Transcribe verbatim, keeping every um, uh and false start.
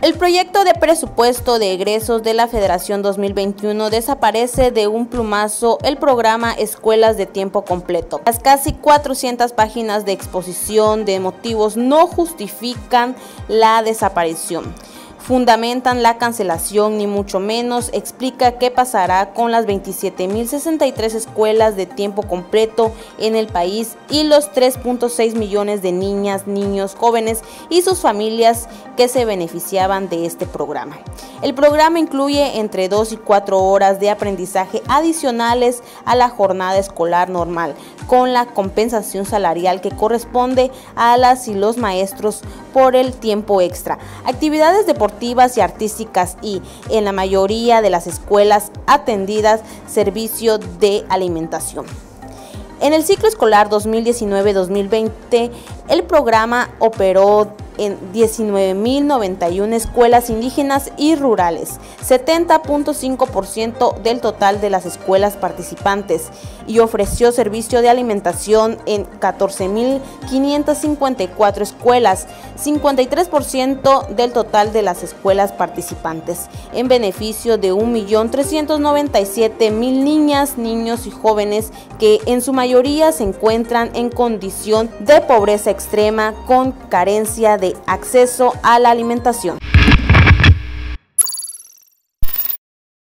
El proyecto de presupuesto de egresos de la Federación dos mil veintiuno desaparece de un plumazo el programa Escuelas de Tiempo Completo. Las casi cuatrocientas páginas de exposición de motivos no justifican la desaparición. Fundamentan la cancelación, ni mucho menos explica qué pasará con las veintisiete mil sesenta y tres escuelas de tiempo completo en el país y los tres punto seis millones de niñas, niños, jóvenes y sus familias que se beneficiaban de este programa. El programa incluye entre dos y cuatro horas de aprendizaje adicionales a la jornada escolar normal, con la compensación salarial que corresponde a las y los maestros por el tiempo extra, actividades deportivas y artísticas y, en la mayoría de las escuelas atendidas, servicio de alimentación. En el ciclo escolar dos mil diecinueve dos mil veinte, el programa operó en diecinueve mil noventa y una escuelas indígenas y rurales, setenta punto cinco por ciento del total de las escuelas participantes, y ofreció servicio de alimentación en catorce mil quinientas cincuenta y cuatro escuelas, cincuenta y tres por ciento del total de las escuelas participantes, en beneficio de un millón trescientos noventa y siete mil niñas, niños y jóvenes que en su mayoría se encuentran en condición de pobreza extrema con carencia de acceso a la alimentación.